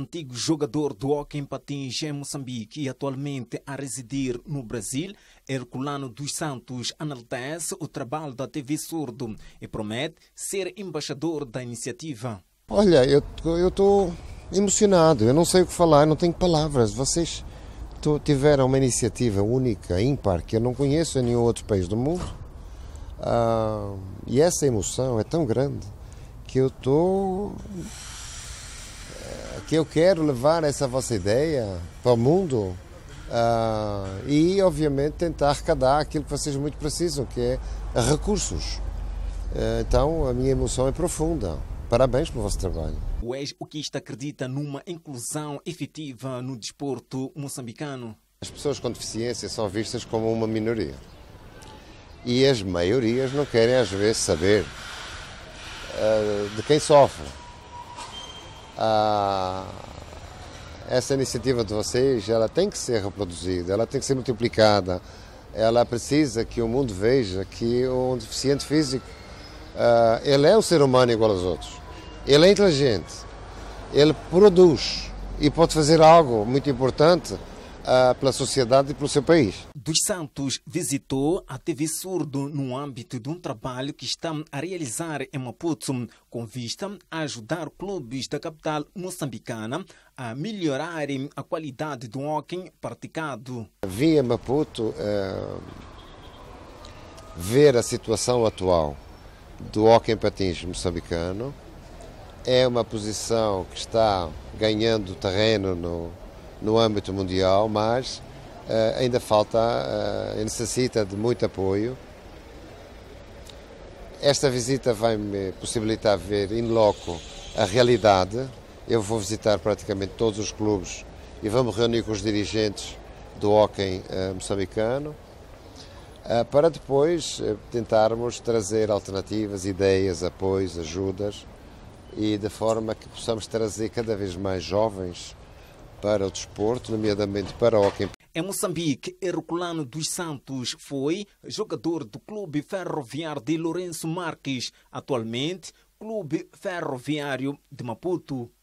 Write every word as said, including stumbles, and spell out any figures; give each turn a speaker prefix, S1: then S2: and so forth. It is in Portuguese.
S1: antigo jogador do hóquei em patins em Moçambique e atualmente a residir no Brasil, Herculano dos Santos enaltece o trabalho da T V Surdo e promete ser embaixador da iniciativa.
S2: Olha, eu estou emocionado, eu não sei o que falar, não tenho palavras. Vocês tiveram uma iniciativa única, ímpar, que eu não conheço em nenhum outro país do mundo. Ah, e essa emoção é tão grande que eu estou... que eu quero levar essa vossa ideia para o mundo uh, e, obviamente, tentar arrecadar aquilo que vocês muito precisam, que é recursos. Uh, então, a minha emoção é profunda. Parabéns pelo vosso trabalho.
S1: O ex-hoquista acredita numa inclusão efetiva no desporto moçambicano.
S2: As pessoas com deficiência são vistas como uma minoria. E as maiorias não querem, às vezes, saber uh, de quem sofre. Ah, essa iniciativa de vocês, ela tem que ser reproduzida, ela tem que ser multiplicada, ela precisa que o mundo veja que um deficiente físico, ah, ele é um ser humano igual aos outros, ele é inteligente, ele produz e pode fazer algo muito importante ah, pela sociedade e pelo seu país.
S1: Dos Santos visitou a T V Surdo no âmbito de um trabalho que está a realizar em Maputo, com vista a ajudar clubes da capital moçambicana a melhorarem a qualidade do hóquei praticado.
S2: Vim a Maputo uh, ver a situação atual do hóquei em patins moçambicano. É uma posição que está ganhando terreno no, no âmbito mundial, mas Uh, ainda falta, uh, necessita de muito apoio. Esta visita vai me possibilitar ver in loco a realidade. Eu vou visitar praticamente todos os clubes e vamos reunir com os dirigentes do hóquei uh, moçambicano uh, para depois uh, tentarmos trazer alternativas, ideias, apoios, ajudas e de forma que possamos trazer cada vez mais jovens para o desporto, nomeadamente para o hóquei.
S1: Em Moçambique, Herculano dos Santos foi jogador do Clube Ferroviário de Lourenço Marques, atualmente Clube Ferroviário de Maputo.